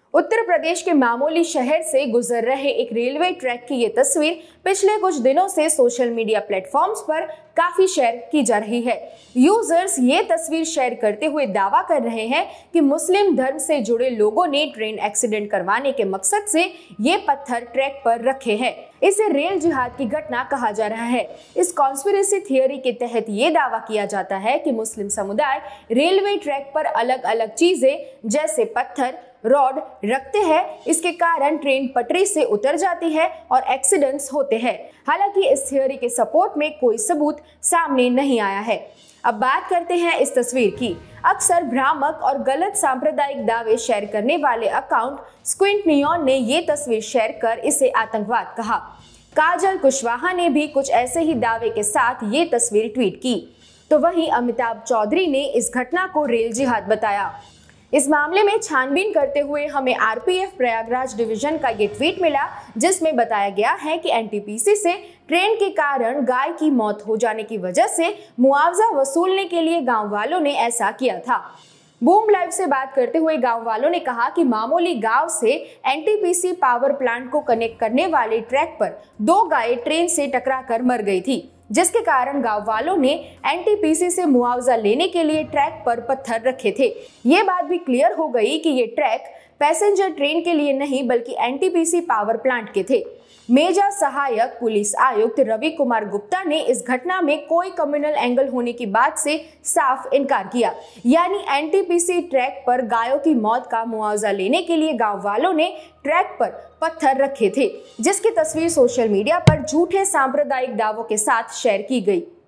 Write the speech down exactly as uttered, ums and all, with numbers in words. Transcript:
उत्तर प्रदेश के मामूली शहर से गुजर रहे एक रेलवे ट्रैक की ये तस्वीर पिछले कुछ दिनों से सोशल मीडिया प्लेटफॉर्म्स पर काफी शेयर की जा रही है। यूजर्स ये तस्वीर शेयर करते हुए दावा कर रहे हैं कि मुस्लिम धर्म से जुड़े लोगों ने ट्रेन एक्सीडेंट करवाने के मकसद से ये पत्थर ट्रैक पर रखे हैं। इसे रेल जिहाद की घटना कहा जा रहा है। इस कॉन्स्पिरेसी थियरी के तहत ये दावा किया जाता है कि मुस्लिम समुदाय रेलवे ट्रैक पर अलग अलग चीजें जैसे पत्थर, रॉड रखते हैं। इसके कारण ट्रेन पटरी से उतर जाती है और एक्सीडेंट्स होते हैं। हालांकि इस थियरी के सपोर्ट में कोई सबूत सामने नहीं आया है। अब बात करते हैं इस तस्वीर की। अक्सर भ्रामक और गलत सांप्रदायिक दावे शेयर करने वाले अकाउंट स्क्विंट नियॉन ने ये तस्वीर शेयर कर इसे आतंकवाद कहा। काजल कुशवाहा ने भी कुछ ऐसे ही दावे के साथ ये तस्वीर ट्वीट की। तो वहीं अमिताभ चौधरी ने इस घटना को रेल जिहाद बताया। इस मामले में छानबीन करते हुए हमें आरपीएफ प्रयागराज डिवीजन का ये ट्वीट मिला, जिसमें बताया गया है कि एनटीपीसी से ट्रेन के कारण गाय की मौत हो जाने की वजह से मुआवजा वसूलने के लिए गांव वालों ने ऐसा किया था। बूम लाइव से बात करते हुए गांव वालों ने कहा कि मामूली गांव से एनटीपीसी पावर प्लांट को कनेक्ट करने वाले ट्रैक पर दो गायें ट्रेन से टकराकर मर गई थी, जिसके कारण गांव वालों ने एनटीपीसी से मुआवजा लेने के लिए ट्रैक पर पत्थर रखे थे। ये बात भी क्लियर हो गई कि ये ट्रैक पैसेंजर ट्रेन के लिए नहीं बल्कि एनटीपीसी पावर प्लांट के थे। मेजा सहायक पुलिस आयुक्त रवि कुमार गुप्ता ने इस घटना में कोई कम्युनल एंगल होने की बात से साफ इनकार किया। यानी एनटीपीसी ट्रैक पर गायों की मौत का मुआवजा लेने के लिए गांव वालों ने ट्रैक पर पत्थर रखे थे, जिसकी तस्वीर सोशल मीडिया पर झूठे सांप्रदायिक दावों के साथ शेयर की गई।